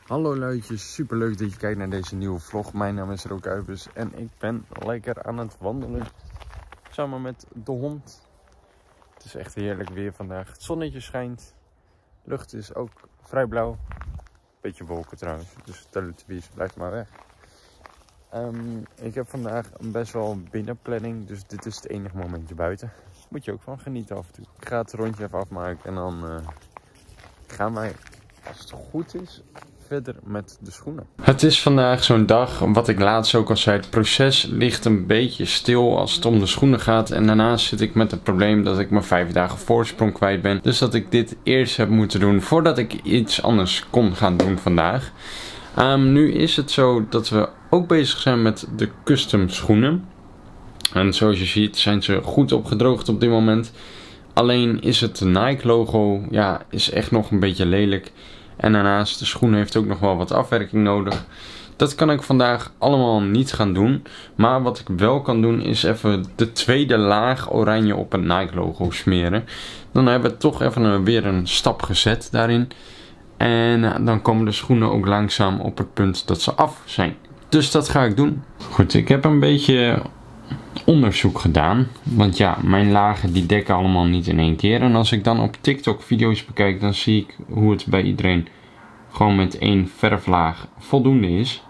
Hallo luidjes, super leuk dat je kijkt naar deze nieuwe vlog. Mijn naam is Rook Uibus en ik ben lekker aan het wandelen samen met de hond. Het is echt heerlijk weer vandaag. Het zonnetje schijnt, de lucht is ook vrij blauw. Beetje wolken trouwens, dus Teletubbies blijft maar weg. Ik heb vandaag een best wel binnenplanning, dus dit is het enige momentje buiten. Moet je ook van genieten af en toe. Ik ga het rondje even afmaken en dan gaan wij, als het goed is, verder met de schoenen. Het is vandaag zo'n dag, wat ik laatst ook al zei, het proces ligt een beetje stil als het om de schoenen gaat. En daarnaast zit ik met het probleem dat ik mijn 5 dagen voorsprong kwijt ben. Dus dat ik dit eerst heb moeten doen voordat ik iets anders kon gaan doen vandaag. Nu is het zo dat we ook bezig zijn met de custom schoenen. En zoals je ziet zijn ze goed opgedroogd op dit moment. Alleen is het Nike logo, ja, is echt nog een beetje lelijk. En daarnaast, de schoen heeft ook nog wel wat afwerking nodig. Dat kan ik vandaag allemaal niet gaan doen. Maar wat ik wel kan doen is even de tweede laag oranje op het Nike logo smeren. Dan hebben we toch even weer een stap gezet daarin. En dan komen de schoenen ook langzaam op het punt dat ze af zijn. Dus dat ga ik doen. Goed, ik heb een beetje onderzoek gedaan. Want ja, mijn lagen die dekken allemaal niet in één keer. En als ik dan op TikTok video's bekijk, dan zie ik hoe het bij iedereen gewoon met 1 verflaag voldoende is.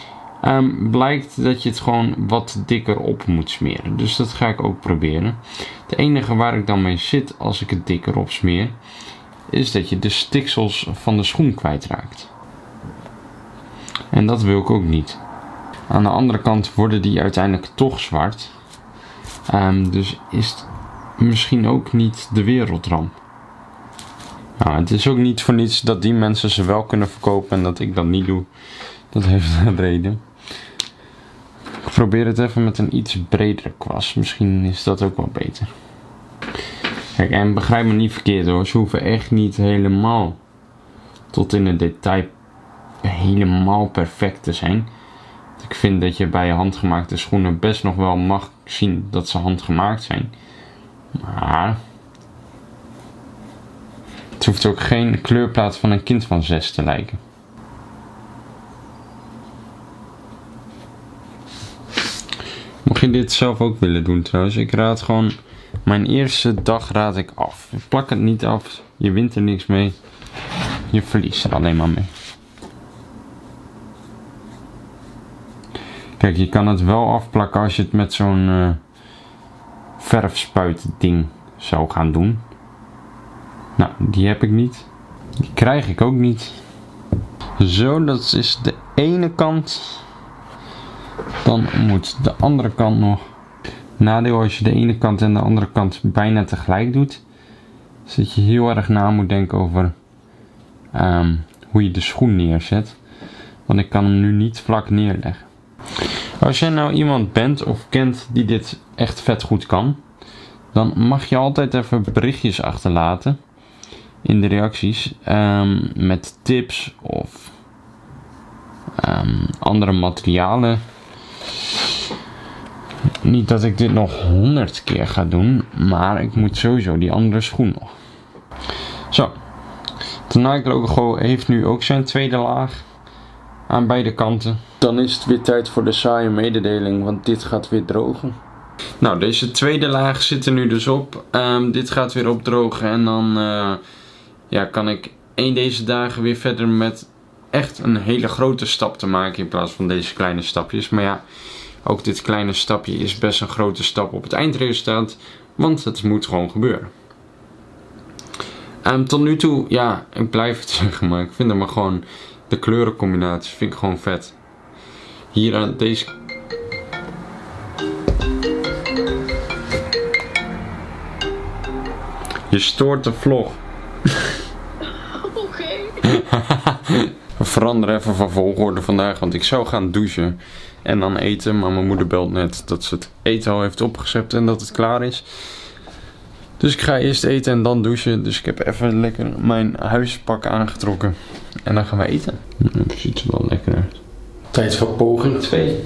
Blijkt dat je het gewoon wat dikker op moet smeren. Dus dat ga ik ook proberen. Het enige waar ik dan mee zit als ik het dikker opsmeer, is dat je de stiksels van de schoen kwijtraakt. En dat wil ik ook niet. Aan de andere kant worden die uiteindelijk toch zwart. Dus is het misschien ook niet de wereldramp. Nou, het is ook niet voor niets dat die mensen ze wel kunnen verkopen en dat ik dat niet doe. Dat heeft een reden. Ik probeer het even met een iets bredere kwast. Misschien is dat ook wel beter. Kijk, en begrijp me niet verkeerd hoor. Ze hoeven echt niet helemaal tot in het detail helemaal perfect te zijn. Ik vind dat je bij handgemaakte schoenen best nog wel mag zien dat ze handgemaakt zijn. Maar het hoeft ook geen kleurplaat van een kind van 6 te lijken. Mocht je dit zelf ook willen doen trouwens, ik raad gewoon, mijn eerste dag raad ik af. Je plakt het niet af, je wint er niks mee, je verliest er alleen maar mee. Kijk, je kan het wel afplakken als je het met zo'n verfspuit ding zou gaan doen. Nou, die heb ik niet. Die krijg ik ook niet. Zo, dat is de ene kant. Dan moet de andere kant nog. Nadeel als je de ene kant en de andere kant bijna tegelijk doet, is dat je heel erg na moet denken over hoe je de schoen neerzet. Want ik kan hem nu niet vlak neerleggen. Als jij nou iemand bent of kent die dit echt vet goed kan, dan mag je altijd even berichtjes achterlaten in de reacties met tips of andere materialen. Niet dat ik dit nog 100 keer ga doen, maar ik moet sowieso die andere schoen nog. Zo, de Nike logo heeft nu ook zijn tweede laag aan beide kanten. Dan is het weer tijd voor de saaie mededeling, want dit gaat weer drogen. Nou, deze tweede laag zit er nu dus op. Dit gaat weer opdrogen en dan ja, kan ik deze dagen weer verder met echt een hele grote stap te maken in plaats van deze kleine stapjes. Maar ja, ook dit kleine stapje is best een grote stap op het eindresultaat, want het moet gewoon gebeuren. Tot nu toe, ja, ik blijf het zeggen, maar ik vind er maar gewoon de kleurencombinatie vind ik gewoon vet. Hier aan deze. Je stoort de vlog. Oké. We veranderen even van volgorde vandaag, want ik zou gaan douchen en dan eten. Maar mijn moeder belt net dat ze het eten al heeft opgezet en dat het klaar is. Dus ik ga eerst eten en dan douchen. Dus ik heb even lekker mijn huispak aangetrokken. En dan gaan we eten. Dat ziet er wel lekker uit. Tijd voor poging 2.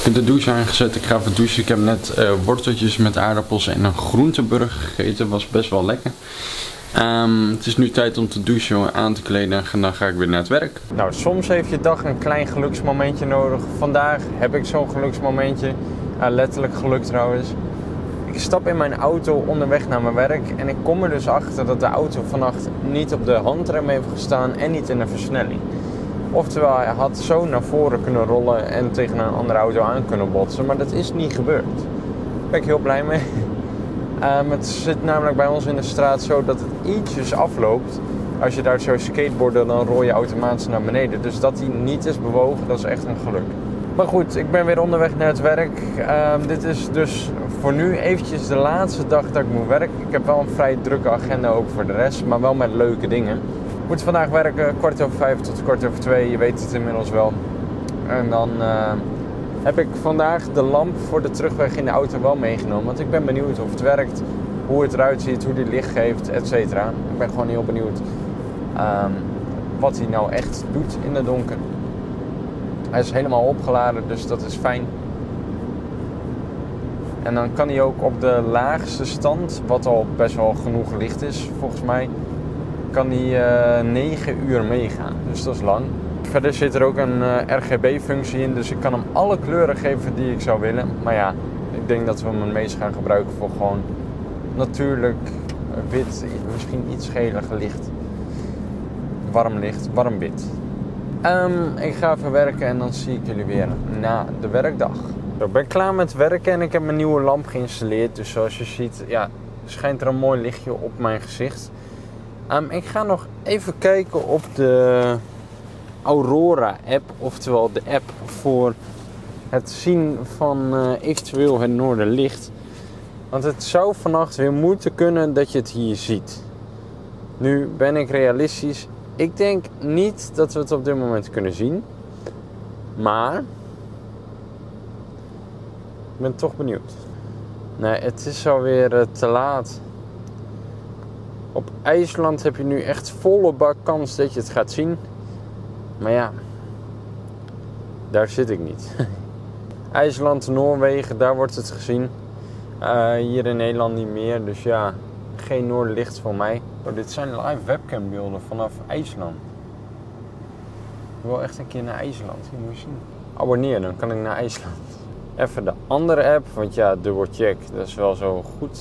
Ik heb de douche aangezet. Ik ga even douchen. Ik heb net worteltjes met aardappels en een groenteburger gegeten. Was best wel lekker. Het is nu tijd om te douchen, aan te kleden en dan ga ik weer naar het werk. Nou, soms heeft je dag een klein geluksmomentje nodig. Vandaag heb ik zo'n geluksmomentje. Letterlijk geluk trouwens. Ik stap in mijn auto onderweg naar mijn werk en ik kom er dus achter dat de auto vannacht niet op de handrem heeft gestaan en niet in een versnelling. Oftewel, hij had zo naar voren kunnen rollen en tegen een andere auto aan kunnen botsen, maar dat is niet gebeurd. Daar ben ik heel blij mee. Het zit namelijk bij ons in de straat zo dat het ietsjes afloopt. Als je daar zo skateboarden, dan rol je automatisch naar beneden. Dus dat hij niet is bewogen, dat is echt een geluk. Maar goed, ik ben weer onderweg naar het werk. Dit is dus voor nu eventjes de laatste dag dat ik moet werken. Ik heb wel een vrij drukke agenda ook voor de rest, maar wel met leuke dingen. Ik moet vandaag werken 5:15 tot 2:15, je weet het inmiddels wel. En dan heb ik vandaag de lamp voor de terugweg in de auto wel meegenomen. Want ik ben benieuwd of het werkt, hoe het eruit ziet, hoe die licht geeft, etc. Ik ben gewoon heel benieuwd wat hij nou echt doet in het donker. Hij is helemaal opgeladen, dus dat is fijn. En dan kan hij ook op de laagste stand, wat al best wel genoeg licht is volgens mij, kan hij 9 uur meegaan. Dus dat is lang. Verder zit er ook een RGB-functie in, dus ik kan hem alle kleuren geven die ik zou willen. Maar ja, ik denk dat we hem het meest gaan gebruiken voor gewoon natuurlijk wit, misschien iets geliger licht. Warm licht, warm wit. Ik ga even werken en dan zie ik jullie weer na de werkdag. Ik ben klaar met werken en ik heb mijn nieuwe lamp geïnstalleerd. Dus zoals je ziet, ja, schijnt er een mooi lichtje op mijn gezicht. Ik ga nog even kijken op de Aurora-app, oftewel de app voor het zien van eventueel het noorderlicht. Want het zou vannacht weer moeten kunnen dat je het hier ziet. Nu ben ik realistisch. Ik denk niet dat we het op dit moment kunnen zien. Maar ik ben toch benieuwd. Nee, het is alweer te laat. Op IJsland heb je nu echt volle bak kans dat je het gaat zien. Maar ja, daar zit ik niet. IJsland, Noorwegen, daar wordt het gezien. Hier in Nederland niet meer. Dus ja, geen noorderlicht voor mij. Oh, dit zijn live webcambeelden vanaf IJsland. Ik wil echt een keer naar IJsland. Die moet je zien. Abonneer, dan kan ik naar IJsland. Even de andere app, want ja, dubbelcheck, dat is wel zo goed.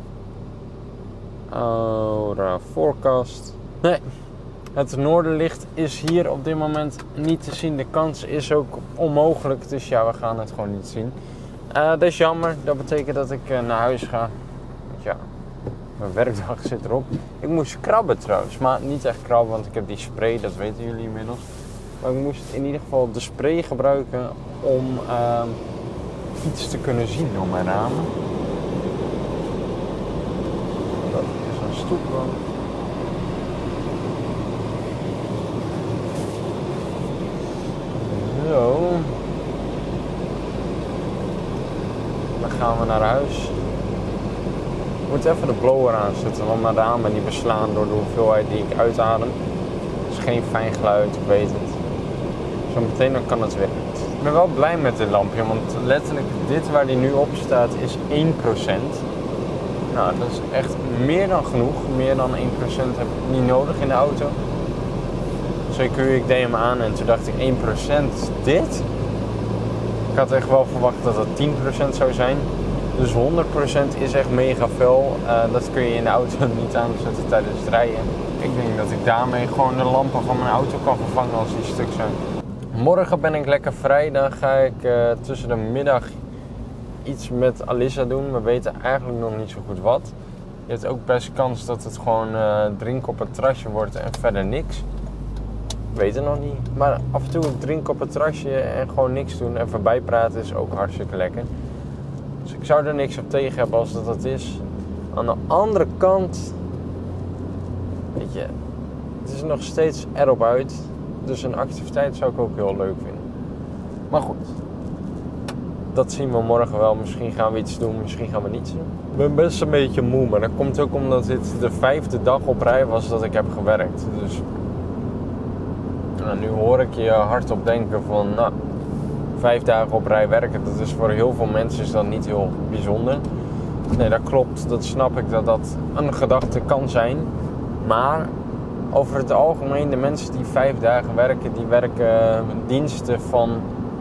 Aura Forecast. Nee, het noorderlicht is hier op dit moment niet te zien. De kans is ook onmogelijk, dus ja, we gaan het gewoon niet zien. Dat is jammer, dat betekent dat ik naar huis ga. Want ja, mijn werkdag zit erop. Ik moest krabben trouwens, maar niet echt krabben, want ik heb die spray, dat weten jullie inmiddels. Maar ik moest in ieder geval de spray gebruiken om iets te kunnen zien op mijn ramen. Dat is een stoepbank. Zo. Dan gaan we naar huis. Ik moet even de blower aanzetten, want mijn ramen die beslaan door de hoeveelheid die ik uitadem. Het is geen fijn geluid, ik weet het. Zometeen dan kan het weer. Ik ben wel blij met dit lampje, want letterlijk dit waar die nu op staat is 1%. Nou, dat is echt meer dan genoeg. Meer dan 1% heb ik niet nodig in de auto. CQ, ik deed hem aan en toen dacht ik 1% dit? Ik had echt wel verwacht dat het 10% zou zijn. Dus 100% is echt mega fel. Dat kun je in de auto niet aanzetten tijdens het rijden. Ik denk dat ik daarmee gewoon de lampen van mijn auto kan vervangen als die stuk zijn. Morgen ben ik lekker vrij. Dan ga ik tussen de middag iets met Alissa doen. We weten eigenlijk nog niet zo goed wat. Je hebt ook best kans dat het gewoon drinken op het terrasje wordt en verder niks. Weet het nog niet. Maar af en toe drinken op het terrasje en gewoon niks doen en voorbij praten is ook hartstikke lekker. Dus ik zou er niks op tegen hebben als dat is. Aan de andere kant, weet je, het is nog steeds erop uit. Dus een activiteit zou ik ook heel leuk vinden. Maar goed, dat zien we morgen wel. Misschien gaan we iets doen, misschien gaan we niets doen. Ik ben best een beetje moe, maar dat komt ook omdat dit de 5e dag op rij was dat ik heb gewerkt. Dus nou, nu hoor ik je hardop denken van, nou, 5 dagen op rij werken, dat is voor heel veel mensen is dat niet heel bijzonder. Nee, dat klopt. Dat snap ik dat dat een gedachte kan zijn. Maar over het algemeen, de mensen die 5 dagen werken, die werken diensten van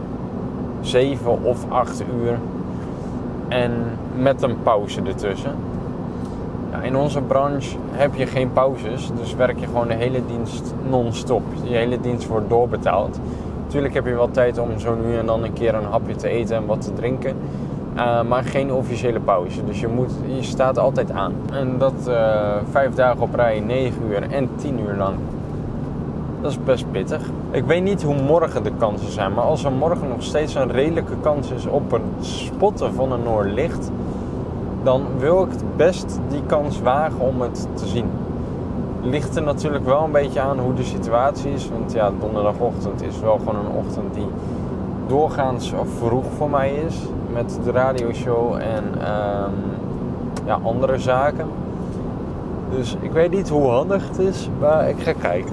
7 of 8 uur. En met een pauze ertussen. Ja, in onze branche heb je geen pauzes. Dus werk je gewoon de hele dienst non-stop. Je hele dienst wordt doorbetaald. Natuurlijk heb je wel tijd om zo nu en dan een keer een hapje te eten en wat te drinken. Maar geen officiële pauze. Dus je staat altijd aan. En dat 5 dagen op rij, 9 uur en 10 uur lang. Dat is best pittig. Ik weet niet hoe morgen de kansen zijn. Maar als er morgen nog steeds een redelijke kans is op het spotten van een Noorderlicht, dan wil ik het best die kans wagen om het te zien. Ligt er natuurlijk wel een beetje aan hoe de situatie is. Want ja, donderdagochtend is wel gewoon een ochtend die doorgaans vroeg voor mij is. Met de radioshow en andere zaken. Dus ik weet niet hoe handig het is, maar ik ga kijken.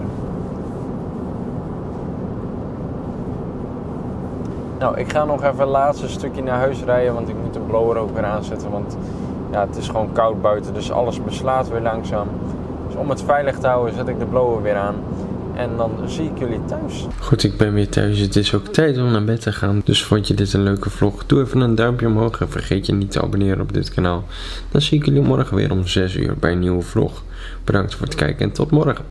Nou, ik ga nog even het laatste stukje naar huis rijden, want ik moet de blower ook weer aanzetten. Want ja, het is gewoon koud buiten, dus alles beslaat weer langzaam. Dus om het veilig te houden zet ik de blower weer aan. En dan zie ik jullie thuis. Goed, ik ben weer thuis. Het is ook tijd om naar bed te gaan. Dus vond je dit een leuke vlog? Doe even een duimpje omhoog en vergeet je niet te abonneren op dit kanaal. Dan zie ik jullie morgen weer om 6 uur bij een nieuwe vlog. Bedankt voor het kijken en tot morgen.